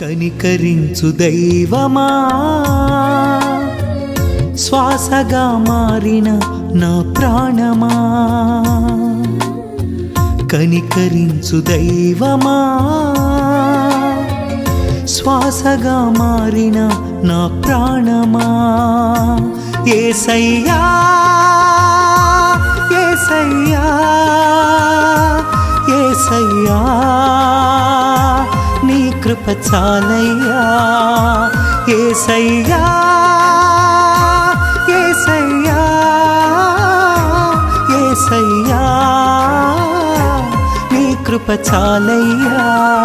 కనికరించు దైవమా శ్వాసగా మారిన నా ప్రాణమా కనికరించు దైవమా శ్వాసగా మారిన నా ప్రాణమా యేసయ్యా యేసయ్యా యేసయ్యా నీ కృప చాలయ్యా యేసయ్యా యేసయ్యా యేసయ్యా నీ కృప చాలయ్యా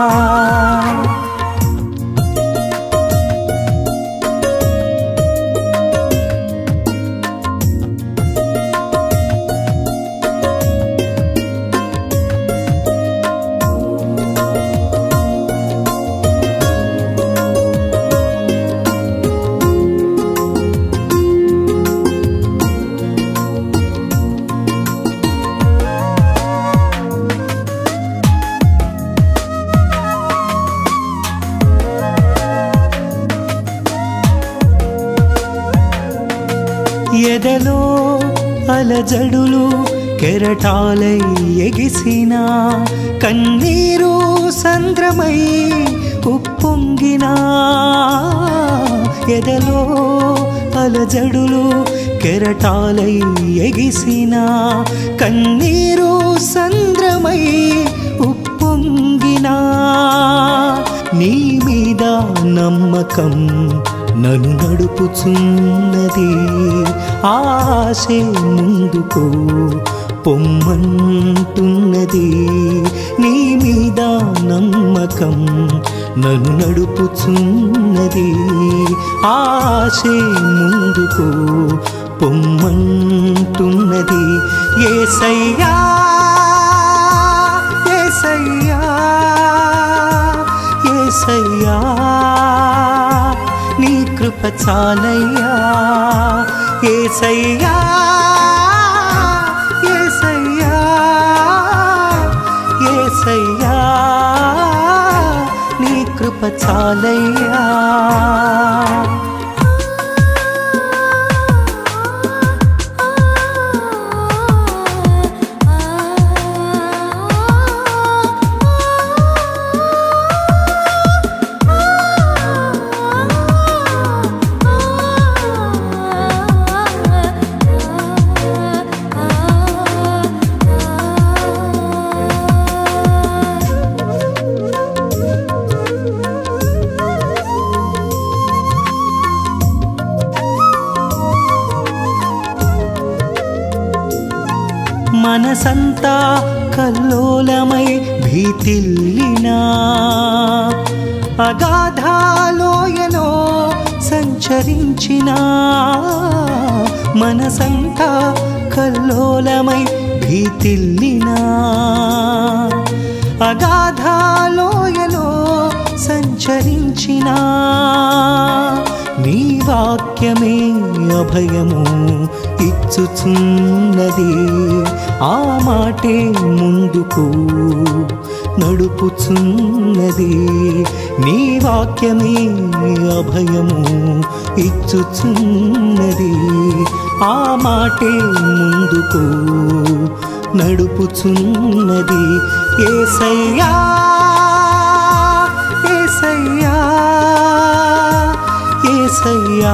ఎదలో అలజడులు కెరటాలై ఎగిసిన కన్నీరు సంద్రమై ఉప్పొంగిన ఎదలో అలజడులు కెరటాలై ఎగిసిన కన్నీరు సంద్రమై ఉప్పొంగిన నీ మీద నమ్మకం నన్ను నడుపుచున్నది ఆశే ముందుకు పొమ్మంటున్నది నీ మీద నమ్మకం నన్ను నడుపుచున్నది ఆశే ముందుకు పొమ్మంటున్నది యేసయ్యా యేసయ్యా యేసయ్యా నీ కృప చాలయ్యా యేసయ్యా యేసయ్యా యేసయ్యా నీ కృప చాలయ్యా మనసంతా కల్లోలమై భీతిల్లినా అగాధాలోయలో సంచరించిన మనసంతా కల్లోలమై భీతిల్లినా అగాధాలోయలో సంచరించిన నీ వాక్యమే అభయము ఇచ్చుచున్నది ఆ మాటే ముందుకు నడుపుచున్నది నీ వాక్యమే అభయము ఇచ్చుచున్నది ఆ మాటే ముందుకు నడుపుచున్నది యేసయ్యా యేసయ్యా యేసయ్యా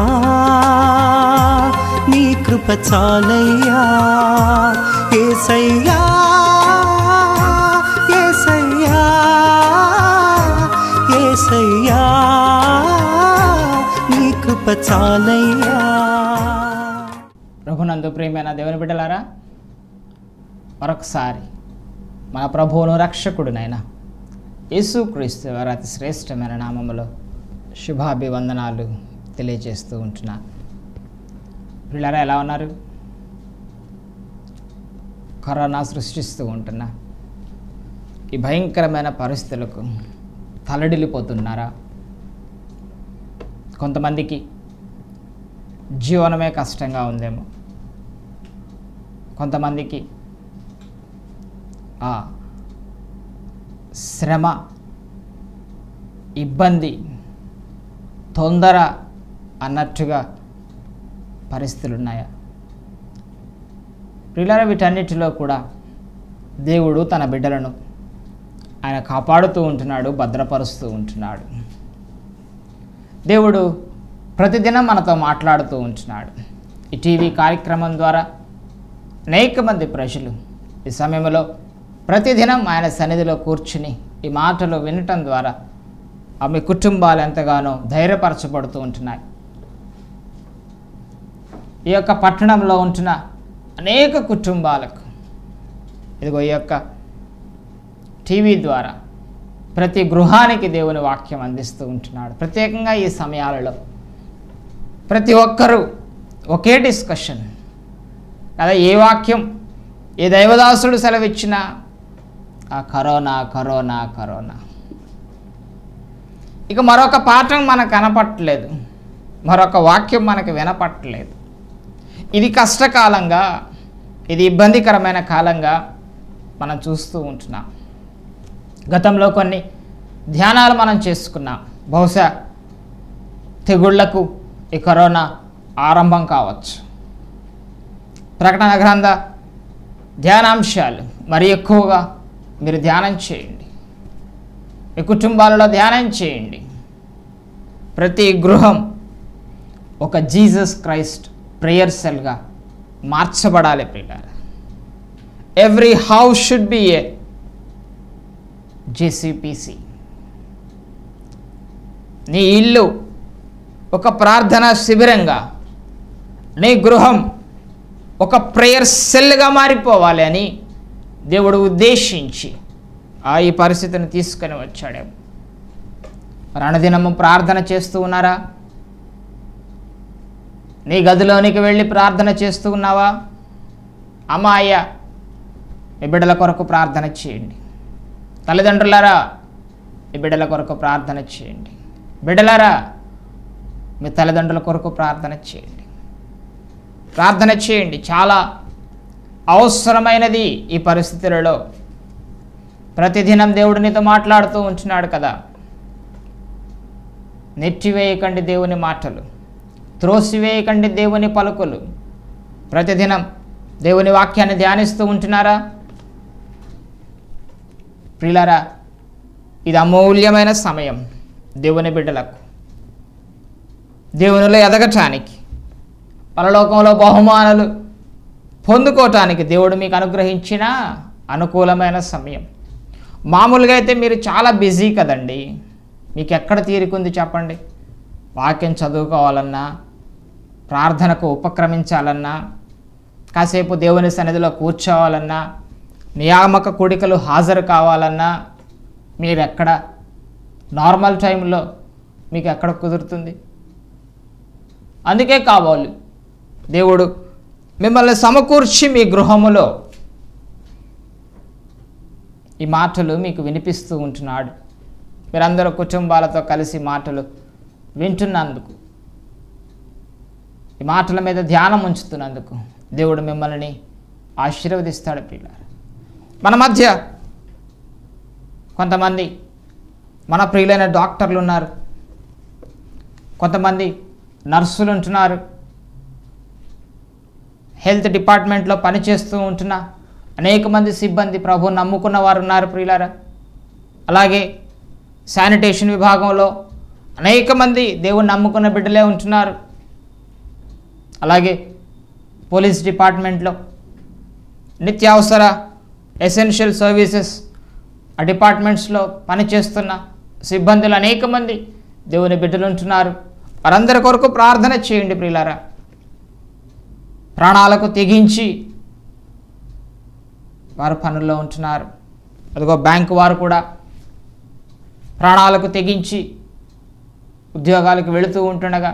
నీ కృప చాలయ్యా యేసయ్యా యేసయ్యా యేసయ్యా నీ కృప చాలయ్యా ప్రభునందు ప్రియమైన దేవుని బిడ్డలారా మరొకసారి మన ప్రభువును రక్షకుడునైనా యేసుక్రీస్తు వారి అతి శ్రేష్టమైన నామములో శుభాభివందనాలు తెలియజేస్తూ ఉంటున్నాను. పిల్లరా ఎలా ఉన్నారు? కరోనా సృష్టిస్తూ ఉంటున్న ఈ భయంకరమైన పరిస్థితులకు తలడిల్లిపోతున్నారా? కొంతమందికి జీవనమే కష్టంగా ఉందేమో, కొంతమందికి శ్రమ, ఇబ్బంది తొందర అన్నట్టుగా పరిస్థితులు ఉన్నాయా? ప్రియులారా, వీటన్నిటిలో కూడా దేవుడు తన బిడ్డలను ఆయన కాపాడుతూ ఉంటున్నాడు, భద్రపరుస్తూ ఉంటున్నాడు. దేవుడు ప్రతిదినం మనతో మాట్లాడుతూ ఉంటున్నాడు. ఈ టీవీ కార్యక్రమం ద్వారా అనేక మంది ప్రజలు ఈ సమయంలో ప్రతిదినం ఆయన సన్నిధిలో కూర్చుని ఈ మాటలు వినటం ద్వారా ఆమె కుటుంబాలు ఎంతగానో ధైర్యపరచబడుతూ ఉంటున్నాయి. ఈ యొక్క పట్టణంలో ఉంటున్న అనేక కుటుంబాలకు ఇదిగో ఈ యొక్క టీవీ ద్వారా ప్రతి గృహానికి దేవుని వాక్యం అందిస్తూ ఉంటున్నాడు. ప్రత్యేకంగా ఈ సమయాలలో ప్రతి ఒక్కరూ ఒకే డిస్కషన్ కదా, ఏ వాక్యం ఏ దైవదాసుడు సెలవిచ్చినా ఆ కరోనా కరోనా కరోనా. ఇక మరొక పాఠం మనకు కనపట్టలేదు, మరొక వాక్యం మనకు వినపట్టలేదు. ఇది కష్టకాలంగా, ఇది ఇబ్బందికరమైన కాలంగా మనం చూస్తూ ఉంటున్నాం. గతంలో కొన్ని ధ్యానాలు మనం చేసుకున్నాం. బహుశా తెగుళ్లకు ఈ కరోనా ఆరంభం కావచ్చు. ప్రకటన గ్రంథ ధ్యానాంశాలు మరి ఎక్కువగా మీరు ధ్యానం చేయండి, మీ కుటుంబాలలో ధ్యానం చేయండి. ప్రతి గృహం ఒక జీసస్ క్రైస్ట్ ప్రేయర్ సెల్గా మార్చబడాలి ప్రియులారా. Every house should be a JCPC. నీ ఇల్లు ఒక ప్రార్థనా శిబిరంగా, నీ గృహం ఒక ప్రేయర్ సెల్గా మారిపోవాలి అని దేవుడు ఉద్దేశించి ఈ పరిస్థితిని తీసుకొని వచ్చాడేమో. అనుదినము ప్రార్థన చేస్తూ ఉన్నారా? నీ గదిలోనికి వెళ్ళి ప్రార్థన చేస్తూ ఉన్నావా? అమ్మ, అయ్యా, మీ బిడ్డల కొరకు ప్రార్థన చేయండి. తల్లిదండ్రులారా, మీ బిడ్డల కొరకు ప్రార్థన చేయండి. బిడ్డలారా, మీ తల్లిదండ్రుల కొరకు ప్రార్థన చేయండి. ప్రార్థన చేయండి, చాలా అవసరమైనది ఈ పరిస్థితులలో. ప్రతిదినం దేవుడు నీతో మాట్లాడుతూ ఉంటున్నాడు కదా. నెట్టివేయకండి దేవుని మాటలు, త్రోసివేయకండి దేవుని పలుకులు. ప్రతిదినం దేవుని వాక్యాన్ని ధ్యానిస్తూ ఉంటున్నారా? ప్రియులారా, ఇది అమూల్యమైన సమయం దేవుని బిడ్డలకు దేవునిలో ఎదగటానికి, పరలోకంలో బహుమానాలు పొందుకోవటానికి దేవుడు మీకు అనుగ్రహించిన అనుకూలమైన సమయం. మామూలుగా అయితే మీరు చాలా బిజీ కదండి, మీకు ఎక్కడ తీరికుంది చెప్పండి? వాక్యం చదువుకోవాలన్నా, ప్రార్థనకు ఉపక్రమించాలన్నా, కాసేపు దేవుని సన్నిధిలో కూర్చోవాలన్నా, నియామక కూడికలు హాజరు కావాలన్నా మీరు ఎక్కడ నార్మల్ టైంలో మీకు ఎక్కడ కుదురుతుంది? అందుకే కావాలి దేవుడు మిమ్మల్ని సమకూర్చి మీ గృహములో ఈ మాటలు మీకు వినిపిస్తూ ఉంటున్నాడు. మీరందరూ కుటుంబాలతో కలిసి మాటలు వింటున్నందుకు, ఈ మాటల మీద ధ్యానం ఉంచుతున్నందుకు దేవుడు మిమ్మల్ని ఆశీర్వదిస్తాడు. ప్రియులారా, మన మధ్య కొంతమంది మన ప్రియులైన డాక్టర్లు ఉన్నారు, కొంతమంది నర్సులు ఉంటున్నారు, హెల్త్ డిపార్ట్మెంట్లో పనిచేస్తూ ఉంటున్న అనేక మంది సిబ్బంది ప్రభువుని నమ్ముకున్న వారు ఉన్నారు ప్రియులారా. అలాగే శానిటేషన్ విభాగంలో అనేక మంది దేవుని నమ్ముకున్న బిడ్డలే ఉంటున్నారు. అలాగే పోలీస్ డిపార్ట్మెంట్లో నిత్యావసర ఎసెన్షియల్ సర్వీసెస్ ఆ డిపార్ట్మెంట్స్లో పనిచేస్తున్న సిబ్బందులు అనేక మంది దేవుని బిడ్డలు ఉంటున్నారు. వారందరి కొరకు ప్రార్థన చేయండి ప్రియులారా. ప్రాణాలకు తెగించి వారు పనుల్లో ఉంటున్నారు. అదిగో బ్యాంకు వారు కూడా ప్రాణాలకు తెగించి ఉద్యోగాలకు వెళుతూ ఉంటుండగా,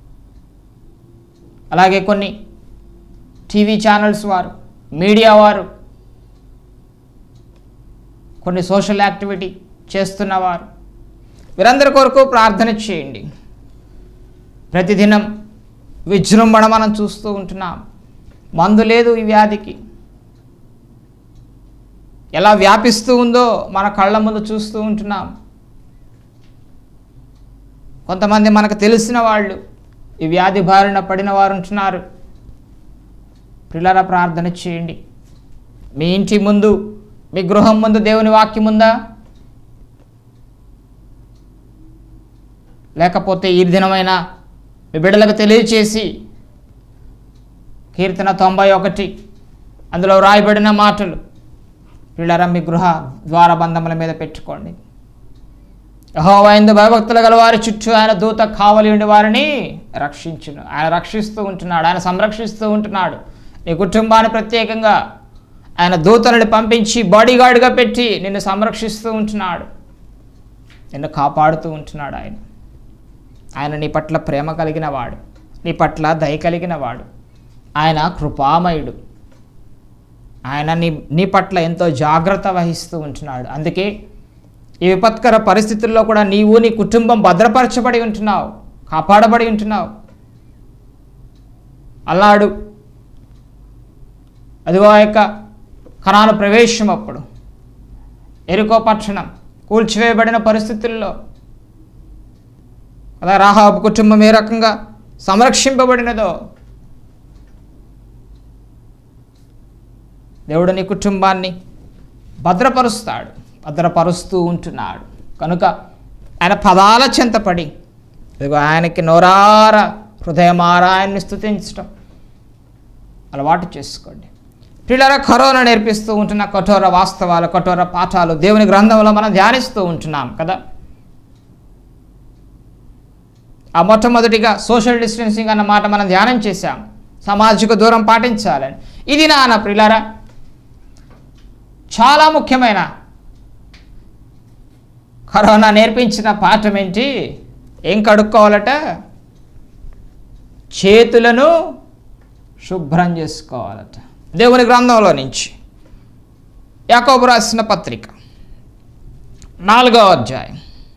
అలాగే కొన్ని టీవీ ఛానల్స్ వారు, మీడియా వారు, కొన్ని సోషల్ యాక్టివిటీ చేస్తున్నవారు, వీరందరి కొరకు ప్రార్థన చేయండి. ప్రతిదినం విజృంభణ మనం చూస్తూ ఉంటున్నాం. మందు లేదు ఈ వ్యాధికి. ఎలా వ్యాపిస్తూ ఉందో మన కళ్ళ ముందు చూస్తూ ఉంటున్నాం. కొంతమంది మనకు తెలిసిన వాళ్ళు ఈ వ్యాధి బారిన పడిన వారు ఉంటున్నారు. ప్రియులారా, ప్రార్థన చేయండి. మీ ఇంటి ముందు, మీ గృహం ముందు దేవుని వాక్యం ఉందా? లేకపోతే ఈ దినమైన మీ బిడ్డలకు తెలియచేసి కీర్తన 91 అందులో రాయబడిన మాటలు ప్రియులారా మీ గృహ ద్వారబంధముల మీద పెట్టుకోండి. యెహోవా యందు భయభక్తులు గల వారి చుట్టూ ఆయన దూత కావలి ఉండి వారిని రక్షించును. ఆయన రక్షిస్తూ ఉంటున్నాడు, ఆయన సంరక్షిస్తూ ఉంటున్నాడు. నీ కుటుంబాన్ని ప్రత్యేకంగా ఆయన దూతలను పంపించి బాడీగార్డ్గా పెట్టి నిన్ను సంరక్షిస్తూ ఉంటున్నాడు, నిన్ను కాపాడుతూ ఉంటున్నాడు. ఆయన నీ పట్ల ప్రేమ కలిగిన వాడు, నీ పట్ల దయ కలిగిన వాడు, ఆయన కృపామయుడు. ఆయన నీ పట్ల ఎంతో జాగ్రత్త వహిస్తూ ఉంటున్నాడు. అందుకే ఈ విపత్కర పరిస్థితుల్లో కూడా నీవు నీ కుటుంబం భద్రపరచబడి ఉంటున్నావు, కాపాడబడి ఉంటున్నావు. అల్లాడు అదిగో ఆ యొక్క కనాను ప్రవేశం అప్పుడు ఎరికో పట్టణం కూల్చివేయబడిన పరిస్థితుల్లో అలా రాహాబు కుటుంబం ఏ రకంగా సంరక్షింపబడినదో దేవుడు నీ కుటుంబాన్ని భద్రపరుస్తూ ఉంటున్నాడు. కనుక ఆయన పదాల చెంతపడి ఇదిగో ఆయనకి నోరార హృదయమారా ఆయన్ని స్తుతించడం అలవాటు చేసుకోండి. పిల్లల కరోనా నేర్పిస్తూ ఉంటున్న కఠోర వాస్తవాలు, కఠోర పాఠాలు దేవుని గ్రంథంలో మనం ధ్యానిస్తూ ఉంటున్నాం కదా. ఆ మొట్టమొదటిగా సోషల్ డిస్టెన్సింగ్ అన్న మాట మనం ధ్యానం చేశాం. సామాజిక దూరం పాటించాలని. ఇది నాన్న ప్రియులారా చాలా ముఖ్యమైన కరోనా నేర్పించిన పాఠం ఏంటి? ఏం కడుక్కోవాలట? చేతులను శుభ్రం చేసుకోవాలట. దేవుని గ్రంథంలో నుంచి యాకోబు రాసిన పత్రిక 4వ అధ్యాయం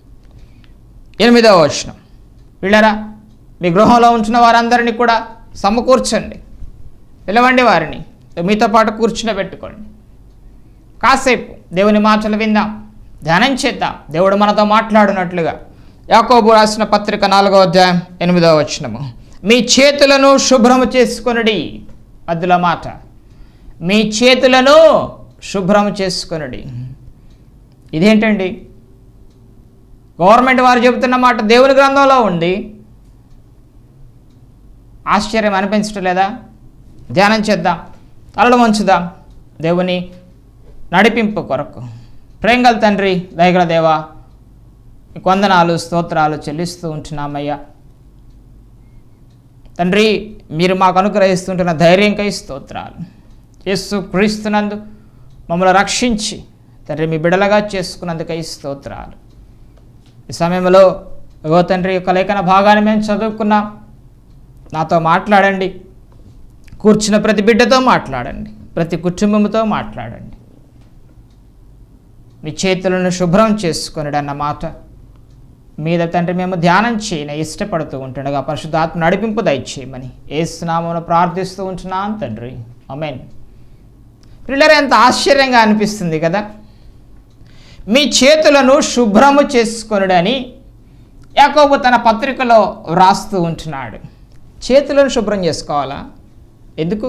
8వ వచనం. వీళ్ళరా మీ గృహంలో ఉంటున్న వారందరినీ కూడా సమకూర్చండి, పిలవండి, వారిని మీతో పాటు కూర్చునబెట్టుకోండి. కాసేపు దేవుని మాటలు విందాం, ధ్యానం చేద్దాం, దేవుడు మనతో మాట్లాడినట్లుగా. యాకోబు రాసిన పత్రిక 4వ అధ్యాయం 8వ వచనము. మీ చేతులను శుభ్రము చేసుకొనుడి. మధ్యలో మాట, మీ చేతులను శుభ్రం చేసుకొనుడి. ఇదేంటండి? గవర్నమెంట్ వారు చెబుతున్న మాట దేవుని గ్రంథంలో ఉంది. ఆశ్చర్యం అనిపించటం లేదా? ధ్యానం చేద్దాం, తలలు వంచుదాం దేవుని నడిపింపు కొరకు. ప్రేంగల్ తండ్రి, దయగల దేవా, మీకు వందనాలు, స్తోత్రాలు చెల్లిస్తూ ఉంటున్నామయ్యా. తండ్రి, మీరు మాకు అనుగ్రహిస్తుంటున్న ధైర్యంకై స్తోత్రాలు. యేసు క్రీస్తునందు మమ్మల్ని రక్షించి తండ్రి మీ బిడలగా చేసుకున్నందుకై స్తోత్రాలు. ఈ సమయంలో ఓ తండ్రి యొక్క లేఖన భాగాన్ని మేము చదువుకున్నాం. నాతో మాట్లాడండి, కూర్చున్న ప్రతి బిడ్డతో మాట్లాడండి, ప్రతి కుటుంబంతో మాట్లాడండి. మీ చేతులను శుభ్రం చేసుకొనుడు అన్న మాట మీద తండ్రి మేము ధ్యానం చేయని ఇష్టపడుతూ ఉంటుండగా పరిశుద్ధాత్మ నడిపింపు దయచేయమని యేసు నామమున ప్రార్థిస్తూ ఉంటున్నాను తండ్రి, ఆమేన్. పిల్లలు, ఎంత ఆశ్చర్యంగా అనిపిస్తుంది కదా. మీ చేతులను శుభ్రము చేసుకొనుడని యాకోబు తన పత్రికలో వ్రాస్తూ ఉంటున్నాడు. చేతులను శుభ్రం చేసుకోవాలా? ఎందుకు?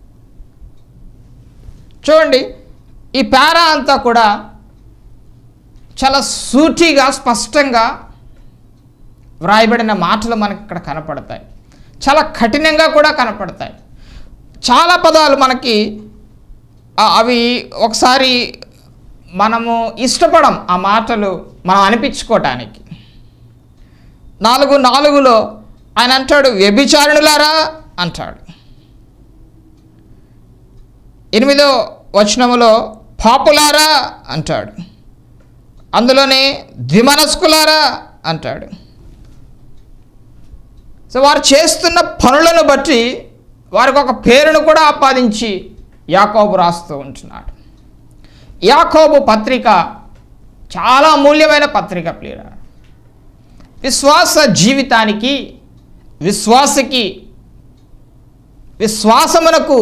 చూడండి, ఈ పారా అంతా కూడా చాలా సూటిగా స్పష్టంగా వ్రాయబడిన మాటలు మనకి ఇక్కడ కనపడతాయి. చాలా కఠినంగా కూడా కనపడతాయి. చాలా పదాలు మనకి అవి ఒకసారి మనము ఇష్టపడం ఆ మాటలు మనం అనిపించుకోవటానికి. 4:4 ఆయన అంటాడు, వ్యభిచారులారా అంటాడు. 8వ వచనములో పాపులారా అంటాడు. అందులోనే ద్విమనస్కులారా అంటాడు. సో వారు చేస్తున్న పనులను బట్టి వారికి ఒక పేరును కూడా ఆపాదించి యాకోబు రాస్తూ ఉంటున్నాడు. యాకోబు పత్రిక చాలా అమూల్యమైన పత్రిక ప్రియుల. విశ్వాస జీవితానికి, విశ్వాసమునకు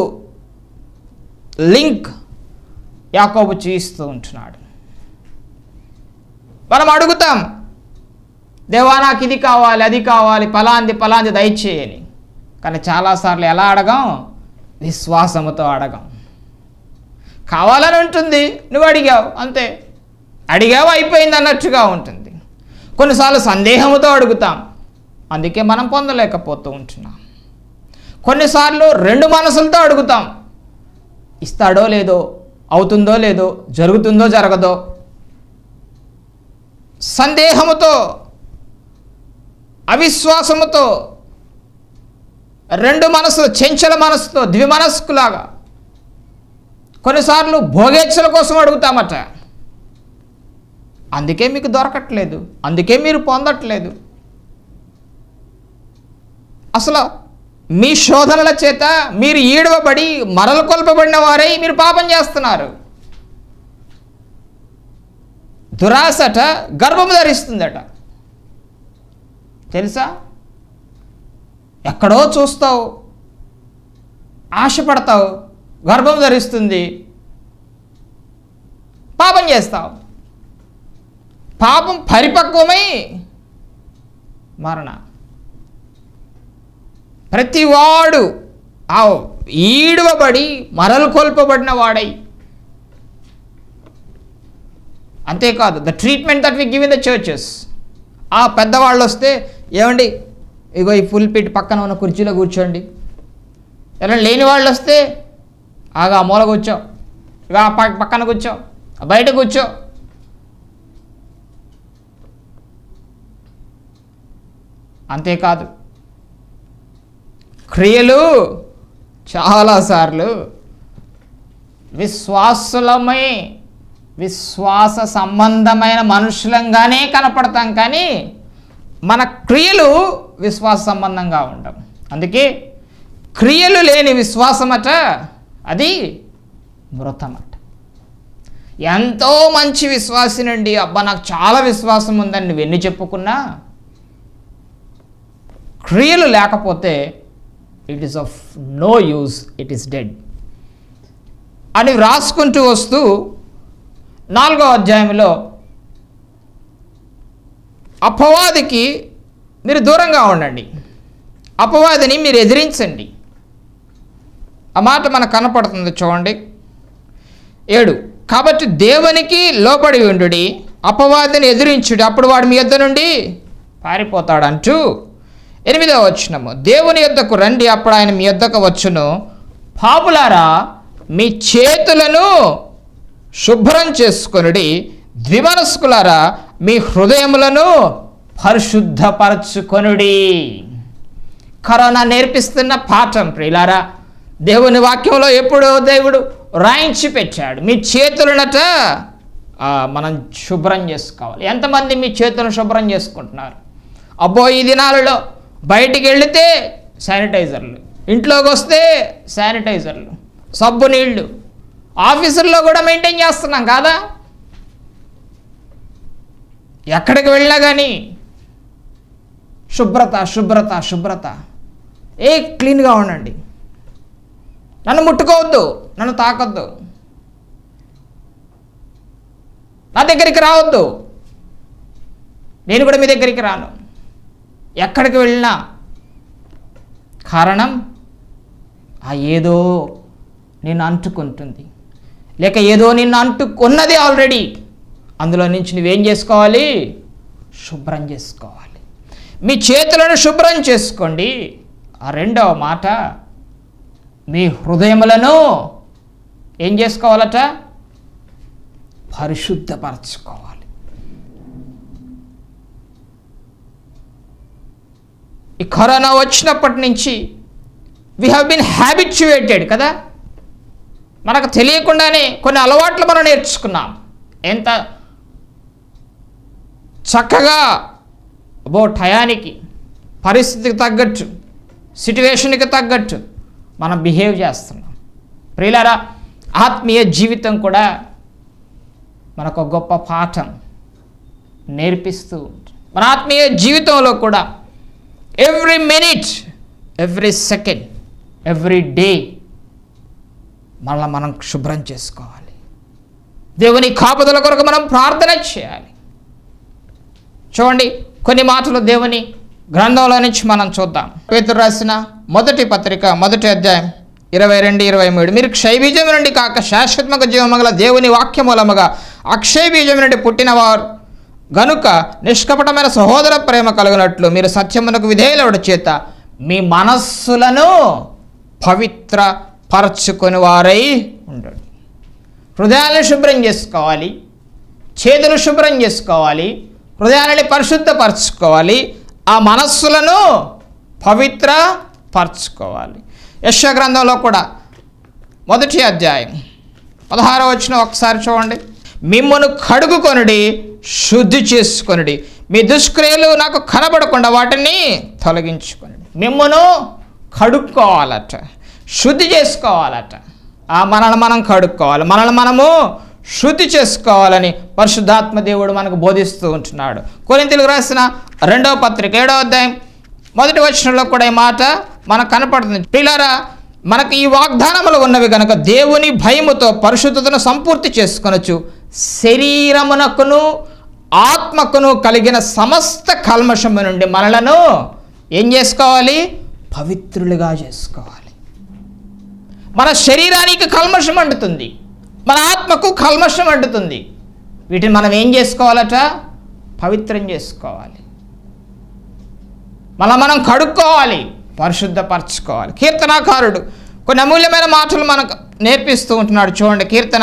లింక్ యాకోబు చేయిస్తూ ఉంటున్నాడు. మనం అడుగుతాం, దేవా నాకు ఇది కావాలి, అది కావాలి, పలాంది దయచేయని. కానీ చాలాసార్లు ఎలా అడగం? విశ్వాసముతో అడగం. కావాలని ఉంటుంది, నువ్వు అడిగావు అంతే, అడిగావు అయిపోయింది అన్నట్టుగా ఉంటుంది. కొన్నిసార్లు సందేహంతో అడుగుతాం, అందుకే మనం పొందలేకపోతూ ఉంటున్నాం. కొన్నిసార్లు రెండు మనసులతో అడుగుతాం, ఇస్తాడో లేదో, అవుతుందో లేదో, జరుగుతుందో జరగదో. సందేహముతో, అవిశ్వాసముతో, రెండు మనసులు, చెంచల మనసుతో, ద్విమనస్కులాగా కొన్నిసార్లు భోగేచ్ఛల కోసం అడుగుతామట. అందుకే మీకు దొరకట్లేదు, అందుకే మీరు పొందట్లేదు. అసలు మీ శోధనల చేత మీరు ఈడవబడి మరలు కొల్పబడిన వారై మీరు పాపం చేస్తున్నారు. దురాశట గర్భము ధరిస్తుందట. తెలుసా? ఎక్కడో చూస్తావు, ఆశపడతావు, గర్భం ధరిస్తుంది, పాపం చేస్తావు. పాపం పరిపక్వమై మరణ. ప్రతివాడు ఆ ఈడవబడి మరలు కొల్పబడిన వాడై. అంతేకాదు, the treatment that we give in the churches. ఆ పెద్దవాళ్ళు వస్తే, ఏమండి ఇగో ఈ పుల్పిట్ పక్కన ఉన్న కుర్చీలో కూర్చోండి. ఎవరైనా లేని వాళ్ళు వస్తే, ఆగా మూల కూర్చో, ఇక ఆ పక్కన కూర్చో, బయట కూర్చో. అంతేకాదు, క్రియలు చాలాసార్లు విశ్వాసులమై విశ్వాస సంబంధమైన మనుషులంగానే కనపడతాం, కానీ మన క్రియలు విశ్వాస సంబంధంగా ఉండవు. అందుకే క్రియలు లేని విశ్వాసమట అది మృతమట. ఎంతో మంచి విశ్వాసినండి, అబ్బా నాకు చాలా విశ్వాసం ఉందని నువ్వు ఎన్ని చెప్పుకున్నా క్రియలు లేకపోతే it is of no use, it is dead అని వ్రాసుకుంటూ వస్తూ 4వ అధ్యాయంలో అపవాదికి మీరు దూరంగా ఉండండి, అపవాదిని మీరు ఎదిరించండి. ఆ మాట మనకు కనపడుతుంది చూడండి. 7 కాబట్టి దేవునికి లోబడి ఉండుడి, అపవాదిని ఎదిరించుడి, అప్పుడు వాడు మీ యొద్ద నుండి పారిపోతాడంటూ. 8వ వచనము దేవుని యొద్దకు రండి, అప్పుడు ఆయన మీ యొద్దకు వచ్చును. పాపులారా మీ చేతులను శుభ్రం చేసుకొనుడి, ద్విమనస్కులారా మీ హృదయములను పరిశుద్ధపరచుకొనుడి. కరోనా నేర్పిస్తున్న పాఠం ప్రియులారా, దేవుని వాక్యంలో ఎప్పుడో దేవుడు రాయించి పెట్టాడు. మీ చేతులనట మనం శుభ్రం చేసుకోవాలి. ఎంతమంది మీ చేతులను శుభ్రం చేసుకుంటున్నారు? అబ్బో ఈ దినాలలో బయటికి వెళితే శానిటైజర్లు, ఇంట్లోకి వస్తే శానిటైజర్లు, సబ్బు నీళ్ళు, ఆఫీసుల్లో కూడా మెయింటైన్ చేస్తున్నాం కాదా? ఎక్కడికి వెళ్ళినా కానీ శుభ్రత శుభ్రత శుభ్రత. క్లీన్గా ఉండండి, నన్ను ముట్టుకోవద్దు, నన్ను తాకొద్దు, నా దగ్గరికి రావద్దు, నేను కూడా మీ దగ్గరికి రాను. ఎక్కడికి వెళ్ళినా కారణం ఏదో నిన్ను అంటుకుంటుంది, లేక ఏదో నిన్ను అంటుకున్నది ఆల్రెడీ. అందులో నుంచి నువ్వేం చేసుకోవాలి? శుభ్రం చేసుకోవాలి. మీ చేతులను శుభ్రం చేసుకోండి. ఆ 2వ మాట, మీ హృదయములను ఏం చేసుకోవాలట? పరిశుద్ధపరచుకోవాలి. ఈ కరోనా వచ్చినప్పటి నుంచి వీ హ్యావ్ బీన్ హ్యాబిచ్యుయేటెడ్ కదా, మనకు తెలియకుండానే కొన్ని అలవాట్లు మనం నేర్చుకున్నాం. ఎంత చక్కగా టయానికి, పరిస్థితికి తగ్గట్టు, సిట్యువేషన్కి తగ్గట్టు మనం బిహేవ్ చేస్తున్నాం. ప్రియులారా, ఆత్మీయ జీవితం కూడా మనకు గొప్ప పాఠం నేర్పిస్తూ ఉంటుంది. మన ఆత్మీయ జీవితంలో కూడా every minute, every second, every day మనం శుభ్రం చేసుకోవాలి. దేవుని కాపుదల కొరకు మనం ప్రార్థన చేయాలి. చూడండి, కొన్ని మాటలు దేవుని గ్రంథంలో నుంచి మనం చూద్దాం. పేతురు రాసిన మొదటి పత్రిక 1వ అధ్యాయం 22-23. మీరు క్షయబీజం నుండి కాక శాశ్వతముగా జీవమగల దేవుని వాక్యమూలముగా అక్షయ బీజం నుండి పుట్టినవారు గనుక నిష్కపటమైన సహోదర ప్రేమ కలుగునట్లు మీరు సత్యమునకు విధేయులవుడు చేత మీ మనస్సులను పవిత్ర పరచుకొని వారై ఉండండి. హృదయాలను శుభ్రం చేసుకోవాలి, చేతులు శుభ్రం చేసుకోవాలి, హృదయాన్ని పరిశుద్ధపరచుకోవాలి, ఆ మనస్సులను పవిత్ర పరచుకోవాలి. యెషయా గ్రంథంలో కూడా 1వ అధ్యాయం 16వ వచనం ఒకసారి చూడండి. మిమ్మును కడుగుకొనుడి, శుద్ధి చేసుకొనుడి, మీ దుష్క్రియలు నాకు కనబడకుండా వాటిని తొలగించుకొనుడి. మిమ్మును కడుక్కోవాలట, శుద్ధి చేసుకోవాలట. మనల్ని మనం కడుక్కోవాలి, మనల్ని మనము శుద్ధి చేసుకోవాలని పరిశుద్ధాత్మ దేవుడు మనకు బోధిస్తూ ఉంటున్నాడు. కొరింథీయులకు రాసిన 2వ పత్రిక 7వ అధ్యాయం 1వ వచనంలో కూడా ఈ మాట మనకు కనపడుతుంది. ప్రియులారా, మనకు ఈ వాగ్దానములు ఉన్నవి కనుక దేవుని భయముతో పరిశుద్ధతను సంపూర్తి చేసుకొనొచ్చు, శరీరమునకును ఆత్మకును కలిగిన సమస్త కల్మషము నుండి మనలను ఏం చేసుకోవాలి? పవిత్రులుగా చేసుకోవాలి. మన శరీరానికి కల్మషం అంటుతుంది, మన ఆత్మకు కల్మషం అంటుతుంది. వీటిని మనం ఏం చేసుకోవాలట? పవిత్రం చేసుకోవాలి, మనం కడుక్కోవాలి, పరిశుద్ధపరచుకోవాలి. కీర్తనాకారుడు కొన్ని అమూల్యమైన మాటలు మనకు నేర్పిస్తూ ఉంటున్నాడు. చూడండి, కీర్తన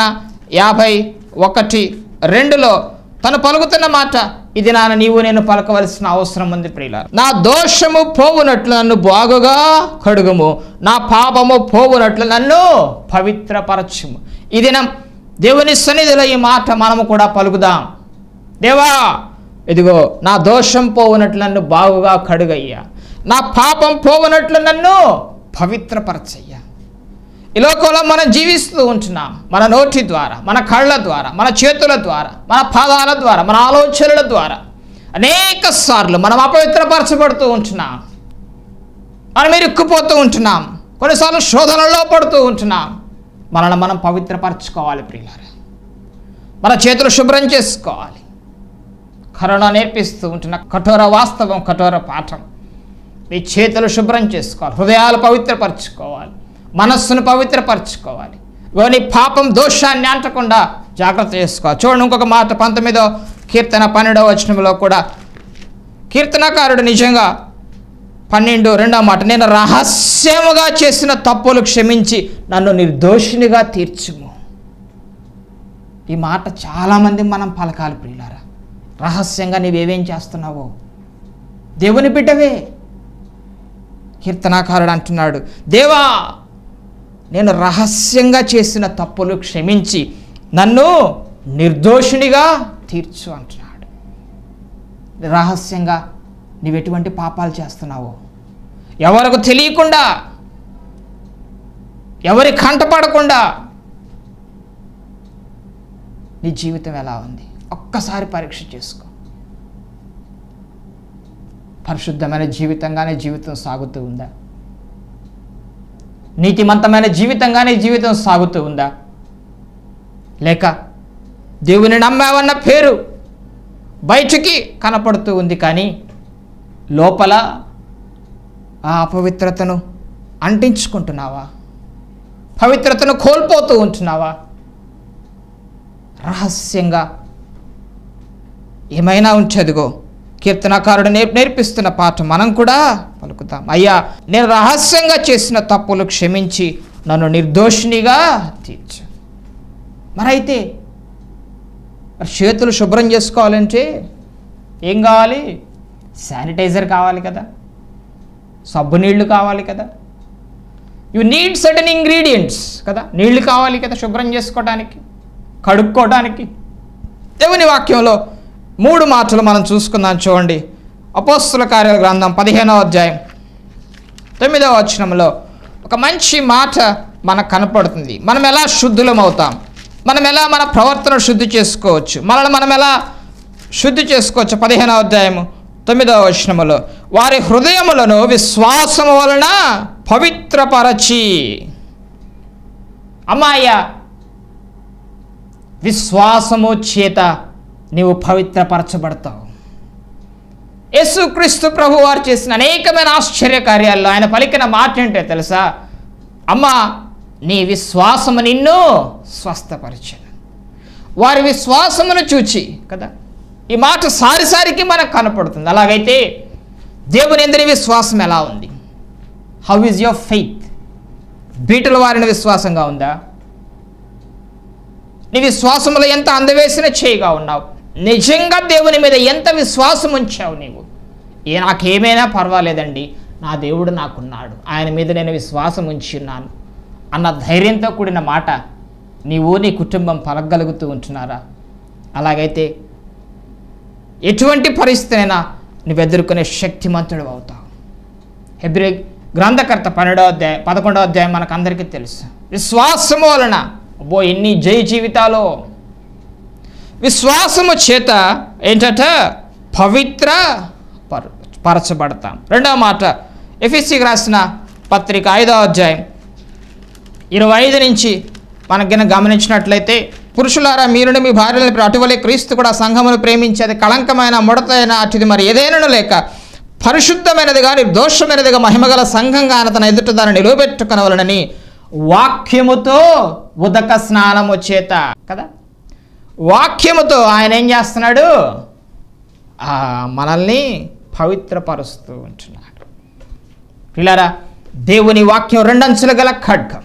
51:2లో తను పలుకుతున్న మాట, ఇది నీవు నేను పలకవలసిన అవసరం ఉంది. ప్రియులారా, నా దోషము పోవునట్లు నన్ను బాగుగా కడుగుము, నా పాపము పోవునట్లు నన్ను పవిత్రపరచుము. ఈ దినం దేవుని సన్నిధిలో ఈ మాట మనము కూడా పలుకుదాం. దేవా, ఇదిగో నా దోషం పోవునట్లు నన్ను బాగుగా కడుగయ్యా, నా పాపం పోవునట్లు నన్ను పవిత్రపరచయ్యా. ఈ లోకంలో మనం జీవిస్తూ ఉంటున్నాం. మన నోటి ద్వారా, మన కళ్ళ ద్వారా, మన చేతుల ద్వారా, మన పాదాల ద్వారా, మన ఆలోచనల ద్వారా అనేక సార్లు మనం అపవిత్రపరచబడుతూ ఉంటున్నాం. మనం ఇరుక్కుపోతూ ఉంటున్నాం, కొన్నిసార్లు శోధనలో పడుతూ ఉంటున్నాం. మనల్ని మనం పవిత్రపరచుకోవాలి. ప్రియులారా, మన చేతులు శుభ్రం చేసుకోవాలి. కరోనా నేర్పిస్తూ ఉంటున్న కఠోర వాస్తవం, కఠోర పాఠం. మీ చేతులు శుభ్రం చేసుకోవాలి, హృదయాలు పవిత్రపరచుకోవాలి, మనస్సును పవిత్రపరచుకోవాలి. నీ పాపం దోషాన్ని అంటకుండా జాగ్రత్త చేసుకోవాలి. చూడండి, ఇంకొక మాట 19వ కీర్తన 12వ వచనంలో కూడా కీర్తనకారుడు నిజంగా 12:2వ మాట, నేను రహస్యముగా చేసిన తప్పులు క్షమించి నన్ను నిర్దోషినిగా తీర్చుము. ఈ మాట చాలామంది మనం పలకాలి. ప్రియులారా, రహస్యంగా నీవేవేం చేస్తున్నావో దేవుని బిడ్డవే. కీర్తనాకారుడు అంటున్నాడు, దేవా, నేను రహస్యంగా చేసిన తప్పులు క్షమించి నన్ను నిర్దోషినిగా తీర్చు అంటున్నాడు. రహస్యంగా నీవెటువంటి పాపాలు చేస్తున్నావో, ఎవరికి తెలియకుండా, ఎవరి కంటపడకుండా నీ జీవితం ఎలా ఉంది ఒక్కసారి పరీక్ష చేసుకో. పరిశుద్ధమైన జీవితంగానే జీవితం సాగుతూ ఉందా? నీతిమంతమైన జీవితంగానే జీవితం సాగుతూ ఉందా? లేక దేవుని నమ్మావన్న పేరు బయటికి కనపడుతూ ఉంది, కానీ లోపల ఆ అపవిత్రతను అంటించుకుంటున్నావా? పవిత్రతను కోల్పోతూ ఉంటున్నావా? రహస్యంగా ఏమైనా ఉంచదుగో కీర్తనకారుడు నేర్పిస్తున్న పాఠం మనం కూడా పలుకుతాం. అయ్యా, నేను రహస్యంగా చేసిన తప్పులు క్షమించి నన్ను నిర్దోషినిగా తీర్చు. మరైతే చేతులు శుభ్రం చేసుకోవాలంటే ఏం కావాలి? శానిటైజర్ కావాలి కదా, సబ్బు నీళ్లు కావాలి కదా, యు నీడ్ సర్టన్ ఇంగ్రీడియంట్స్ కదా, నీళ్లు కావాలి కదా శుభ్రం చేసుకోవడానికి, కడుక్కోవడానికి. దేవుని వాక్యంలో 3 మాటలు మనం చూసుకుందాం. చూడండి, అపోస్తల కార్యాల గ్రంథం 15వ అధ్యాయం 9వ వచనంలో ఒక మంచి మాట మనకు కనపడుతుంది. మనం ఎలా శుద్ధులం అవుతాం, మనం ఎలా మన ప్రవర్తన శుద్ధి చేసుకోవచ్చు, మనల్ని మనం ఎలా శుద్ధి చేసుకోవచ్చు. 15వ అధ్యాయము 9వ వచనములో, వారి హృదయములను విశ్వాసము వలన పవిత్రపరచి. అమ్మాయ, విశ్వాసము చేత నీవు పవిత్రపరచబడతావు. యేసుక్రీస్తు ప్రభు వారు చేసిన అనేకమైన ఆశ్చర్య కార్యాల్లో ఆయన పలికిన మాట ఏంటో తెలుసా? అమ్మా, నీ విశ్వాసము నిన్ను స్వస్థపరిచెను. వారి విశ్వాసమును చూచి కదా, ఈ మాట సారిసారికి మనకు కనపడుతుంది. అలాగైతే దేవుని యందు నీ విశ్వాసం ఎలా ఉంది? How is your faith? బీటల వారిని విశ్వాసంగా ఉందా? నీ విశ్వాసంలో ఎంత అందవేసిన చేయిగా ఉన్నావు? నిజంగా దేవుని మీద ఎంత విశ్వాసం ఉంచావు నీవు? నాకేమైనా పర్వాలేదండి, నా దేవుడు నాకున్నాడు, ఆయన మీద నేను విశ్వాసం ఉంచి ఉన్నాను అన్న ధైర్యంతో కూడిన మాట నీవు నీ కుటుంబం పలకగలుగుతూ ఉంటున్నారా? అలాగైతే ఎటువంటి పరిస్థితినైనా నువ్వు ఎదుర్కొనే శక్తిమంతుడు అవుతావు. హెబ్రీ గ్రంథకర్త 11వ అధ్యాయం మనకందరికీ తెలుసు. విశ్వాసము వలన ఎన్ని జయ జీవితాలో. విశ్వాసము చేత ఏంటట? పవిత్ర పరచబడతాం. రెండవ మాట ఎఫెసీకి రాసిన పత్రిక 5వ అధ్యాయం 25 నుంచి మనకి గమనించినట్లయితే, పురుషులారా మీరుని మీ భార్యలను అటువలే క్రీస్తు కూడా సంఘమును ప్రేమించేది కళంకమైన ముడతైన అటుది మరి ఏదైనా లేక పరిశుద్ధమైనదిగా నిర్దోషమైనదిగా మహిమగల సంఘంగా ఆయన తన ఎదుట దాన్ని నిలబెట్టుకునవలనని వాక్యముతో ఉదక స్నానము చేత కదా, వాక్యముతో ఆయన ఏం చేస్తున్నాడు? మనల్ని పవిత్రపరుస్తూ ఉంటున్నాడు. పిల్లరా, దేవుని వాక్యం 2 అంచులు గల ఖడ్గం.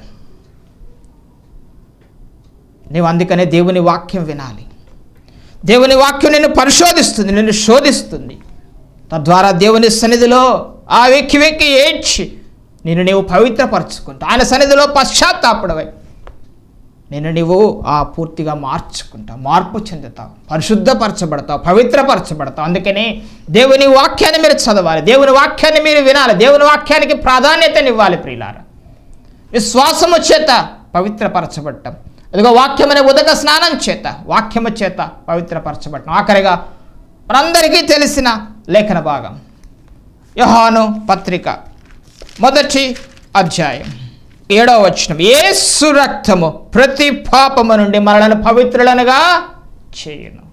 నీవు అందుకనే దేవుని వాక్యం వినాలి. దేవుని వాక్యం నిన్ను పరిశోధిస్తుంది, నిన్ను శోధిస్తుంది. తద్వారా దేవుని సన్నిధిలో ఆ వెక్కి ఏడ్చి నీవు పవిత్రపరచుకుంటావు. ఆయన సన్నిధిలో పశ్చాత్తాపడవై నీవు పూర్తిగా మార్చుకుంటావు, మార్పు చెందుతావు, పరిశుద్ధపరచబడతావు, పవిత్రపరచబడతావు. అందుకని దేవుని వాక్యాన్ని మీరు చదవాలి, దేవుని వాక్యాన్ని మీరు వినాలి, దేవుని వాక్యానికి ప్రాధాన్యతనివ్వాలి. ప్రియులారా, విశ్వాసము చేత పవిత్రపరచబడటం, ఇదిగో వాక్యమనే ఉదక స్నానం చేత, వాక్యము చేత పవిత్రపరచబడటం. ఆఖరిగా మనందరికీ తెలిసిన లేఖన భాగం యోహాను పత్రిక 1వ అధ్యాయం 7వ వచనం. యేసు రక్తము ప్రతి పాపము నుండి మనలను పవిత్రులనుగా చేయును.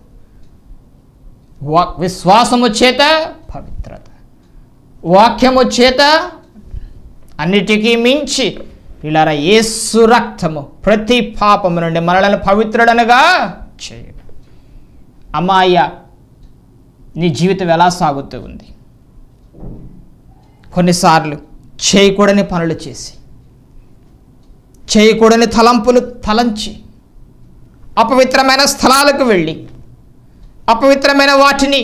విశ్వాసము చేత పవిత్రత, వాక్యము చేత, అన్నిటికీ మించి పిల్లరా యేసు రక్తము ప్రతి పాపము నుండి మనలను పవిత్రులనుగా చేయును. అమ్మాయ్య, నీ జీవితం ఎలా సాగుతూ ఉంది? కొన్నిసార్లు చేయకూడని పనులు చేసి, చేయకూడని తలంపులు తలంచి, అపవిత్రమైన స్థలాలకు వెళ్ళి, అపవిత్రమైన వాటిని,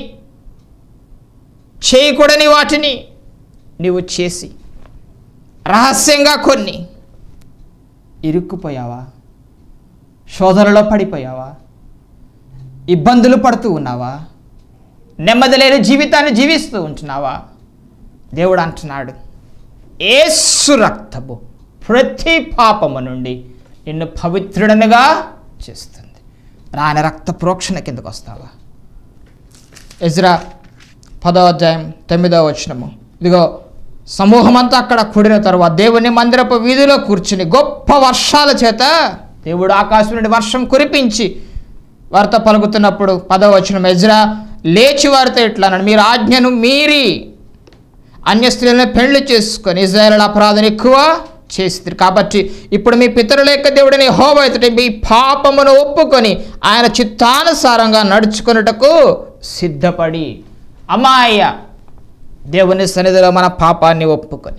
చేయకూడని వాటిని నీవు చేసి రహస్యంగా కొన్ని ఇరుక్కుపోయావా? శోధనలో పడిపోయావా? ఇబ్బందులు పడుతూ ఉన్నావా? నెమ్మది లేని జీవితాన్ని జీవిస్తూ ఉంటున్నావా? దేవుడు అంటున్నాడు, యేసు రక్తము ప్రతి పాపము నుండి నిన్ను పవిత్రుడనుగా చేస్తుంది. ఆయన రక్త ప్రోక్షణ కిందకు వస్తావా? ఎజ్రా 10వ అధ్యాయం 9వ వచనము. ఇదిగో సమూహమంతా అక్కడ కూడిన తరువాత దేవుని మందిరపు వీధిలో కూర్చుని గొప్ప వర్షాల చేత దేవుడు ఆకాశం నుండి వర్షం కురిపించి వారితో పలుకుతున్నప్పుడు 10వ వచనం, ఎజ్రా లేచి వారితో ఇట్లా అన్నాడు, మీరు ఆజ్ఞను మీరి అన్య స్త్రీలను పెళ్లి చేసుకొని ఇశ్రాయేలు అపరాధం ఎక్కువ చేస్తారు. కాబట్టి ఇప్పుడు మీ పితరుల యొక్క దేవుడిని యెహోవా ఎదుట మీ పాపమును ఒప్పుకొని ఆయన చిత్తానుసారంగా నడుచుకొనుటకు సిద్ధపడి. అమ్మాయ్య, దేవుని సన్నిధిలో మన పాపాన్ని ఒప్పుకొని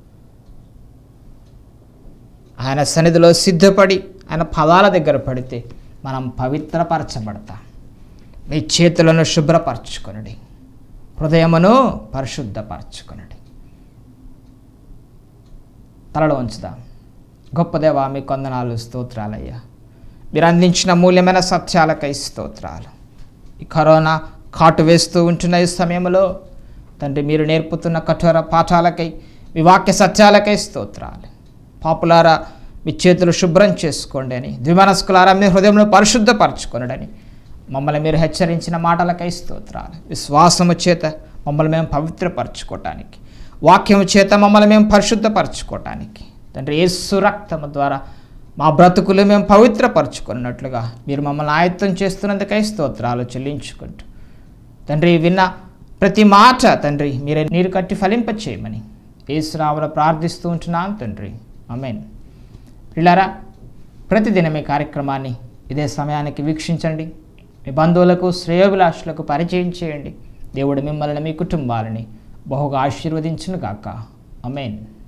ఆయన సన్నిధిలో సిద్ధపడి ఆయన పదాల దగ్గర పడితే మనం పవిత్రపరచబడతాం. మీ చేతులను శుభ్రపరచుకొనుడి, హృదయమును పరిశుద్ధపరచుకొనుడి. తలలో ఉంచుదాం. గొప్ప దేవా, మీ కొందనాలు, స్తోత్రాలయ్యా. మీరు అందించిన మూల్యమైన సత్యాలకై స్తోత్రాలు. ఈ కరోనా కాటు వేస్తూ ఉంటున్న ఈ సమయంలో తండ్రి, మీరు నేర్పుతున్న కఠోర పాఠాలకై, మీ వాక్య సత్యాలకై స్తోత్రాలు. పాపులారా, మీ చేతులు శుభ్రం చేసుకోండి అని, ద్విమనస్కులారా మీ హృదయంలో పరిశుద్ధపరచుకొనడని మమ్మల్ని మీరు హెచ్చరించిన మాటలకై స్తోత్రాలు. విశ్వాసము చేత మమ్మల్ని మేము పవిత్రపరచుకోవటానికి, వాక్యము చేత మమ్మల్ని మేము పరిశుద్ధపరచుకోవటానికి తండ్రి, యేసు రక్తము ద్వారా మా బ్రతుకులు మేము పవిత్రపరచుకున్నట్లుగా మీరు మమ్మల్ని ఆయత్తం చేస్తున్నందుకై స్తోత్రాలు చెల్లించుకుంటూ తండ్రి, విన్న ప్రతి మాట తండ్రి మీరే నీరు కట్టి ఫలింప చేయమని యేసునామములో ప్రార్థిస్తూ ఉంటున్నాం తండ్రి. ఆమేన్. ప్రియులారా, ప్రతిదినం ఈ కార్యక్రమాన్ని ఇదే సమయానికి వీక్షించండి. మీ బంధువులకు శ్రేయోభిలాషులకు పరిచయం చేయండి. దేవుడు మిమ్మల్ని మీ కుటుంబాలని బహుగా ఆశీర్వదించును గాక. ఆమేన్.